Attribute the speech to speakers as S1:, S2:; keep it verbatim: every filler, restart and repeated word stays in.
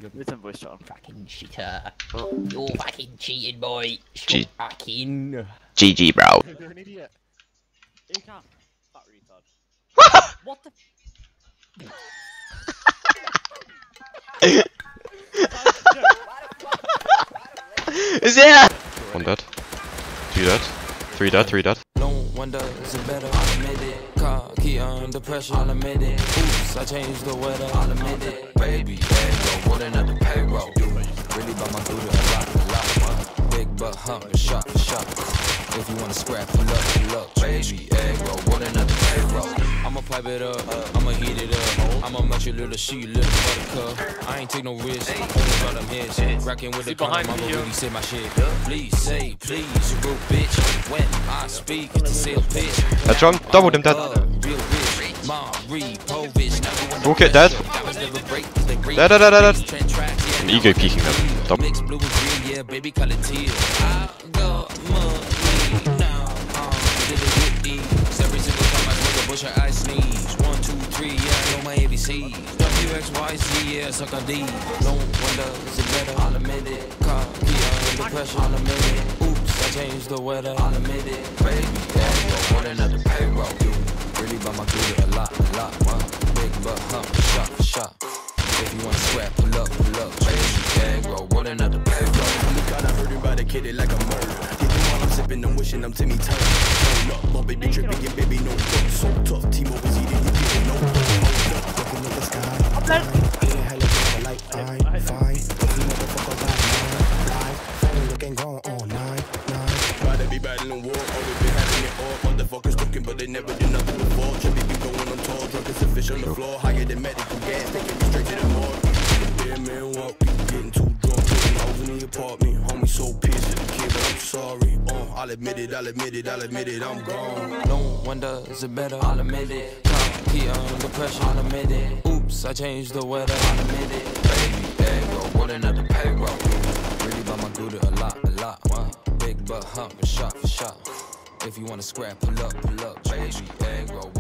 S1: Written voice chat on.
S2: Fucking cheater. Oh. You're fucking cheating, boy.
S3: G
S2: fucking.
S3: G G, bro.
S1: You're an idiot. You can't. Fat retard. What the?
S3: Is it? One dead. Two dead. Three dead. Three dead.
S4: No one does it better. I'll admit it. Car key under pressure. I'll admit it. Oops, I changed the weather. I'll admit it. Baby, hey, rolling at the payroll. Really by my booty a lot, a lot. Big butt hump, shot for shot. If you wanna scrap, pull up, pull up. Baby, egg roll, rolling at the payroll. I'ma pipe it up, I'ma heat it up. I'ma match your little shit, little buttercup. I ain't take no risk, only got them hits. Rockin' with the crime, I'ma really say my shit. Please say, please, you real bitch. When I speak, it's a sale pitch.
S3: That's wrong. Double them dead. Walk it dead. Dead, dead, dead, dead. An ego peeking them. Double. I sneeze. One, two, three, yeah, I know my A B Cs. W X Y Z, yeah, suck a D. No one does it better, I'll admit it. Car, yeah, under pressure, I'll admit it. Oops, I changed the weather, I'll admit it. Baby, yeah, go on another payroll. Really by my booty a lot, a lot. Wow. Big butt hump, shot for shot. If you wanna scrap, pull up, pull up. Baby, yeah, go on another payroll.
S5: Look out, I heard him by the kid like a murder. While I'm sipping, I'm wishing I'm Timmy Turner. Turn up, my baby trippy and baby no fuck. So tough, Timo was eating, you didn't know. Looking at the sky. Getting hella people like I'm fine. You motherfucker got mine. Live, phone looking gone all nine, nine. Try to be battling war, always been having it all. Motherfuckers looking, but they never did nothing before. Trippy be going on tall, drunk as a fish on the floor. Higher than medical gas, taking me straight to the morgue. Yeah, man, walk, getting too drunk. I was in the apartment, homie so pissed at the kid, but I'm sorry. Uh, I'll admit it, I'll admit it, I'll admit it, I'm gone.
S4: No one does it better, I'll admit it. Car key under pressure, I'll admit it. Oops, I changed the weather, I'll admit it. Baby, egg roll, rolling at the payroll. Really by my booty a lot, a lot. Wow. Big butt hump, shot for shot. If you wanna scrap, pull up, pull up. Baby, egg roll.